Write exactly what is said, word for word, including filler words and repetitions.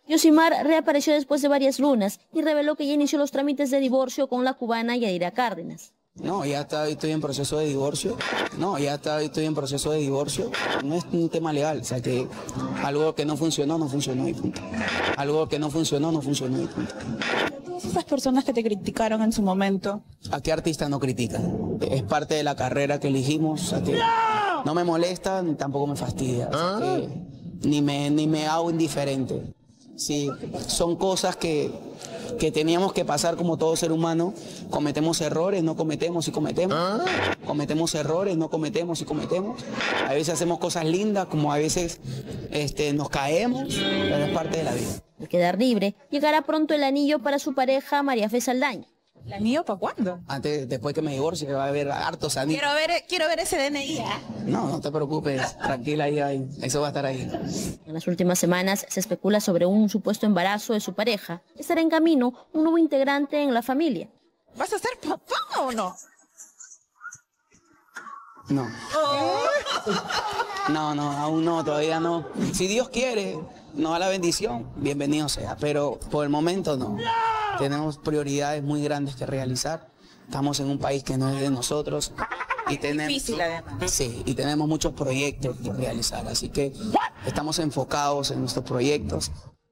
Yosimar reapareció después de varias lunas y reveló que ya inició los trámites de divorcio con la cubana Yadira Cárdenas. No, ya está, estoy en proceso de divorcio. No, ya está, estoy en proceso de divorcio. No es un tema legal, o sea que algo que no funcionó, no funcionó y punto. Algo que no funcionó, no funcionó y punto. Esas personas que te criticaron en su momento. ¿A qué artista no critican? Es parte de la carrera que elegimos, o sea que no me molesta ni tampoco me fastidia, o sea que ni me, ni me hago indiferente. Sí, son cosas que, que teníamos que pasar como todo ser humano. Cometemos errores, no cometemos y cometemos. Cometemos errores, no cometemos y cometemos. A veces hacemos cosas lindas, como a veces este, nos caemos, pero es parte de la vida. Al quedar libre, llegará pronto el anillo para su pareja María Fe Saldaña. ¿El anillo para cuándo? Antes, después que me divorcie, que va a haber hartos anillos. Quiero ver, quiero ver ese D N I. ¿eh? No, no te preocupes, tranquila, ahí, ahí, eso va a estar ahí. En las últimas semanas se especula sobre un supuesto embarazo de su pareja. Estará en camino un nuevo integrante en la familia. ¿Vas a ser papá o no? No. No, no, aún no, todavía no. Si Dios quiere, nos da la bendición, bienvenido sea, pero por el momento no. Tenemos prioridades muy grandes que realizar. Estamos en un país que no es de nosotros. Y tenemos, difícil además. Sí, y tenemos muchos proyectos que realizar, así que estamos enfocados en nuestros proyectos